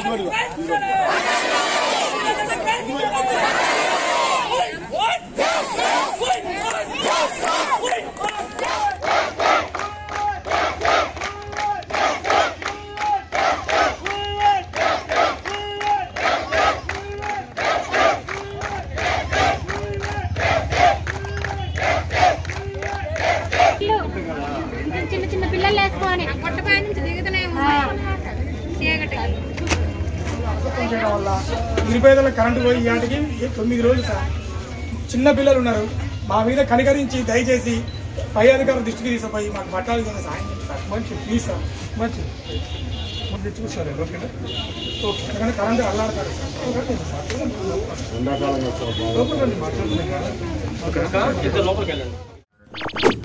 చిన్న చిన్న పిల్లలు వేసుకొని కొట్టపై నుంచి దిగుతూనే వల్ల నిరుపేదల కరెంటు పోయి ఇలాంటికి 9 రోజులు సార్. చిన్న పిల్లలు ఉన్నారు. మా మీద కనికరించి దయచేసి పై అధికారుల దృష్టికి తీసుకుపోయి మాకు బట్టాలు సాయం చేయండి సార్. మంచి ప్లీజ్ సార్. మంచి తెచ్చుకోసారు ఓకేనా? ఓకే ఎందుకంటే కరెంటు అల్లాడతారు సార్. లోపలికి మాట్లాడుతున్నాం.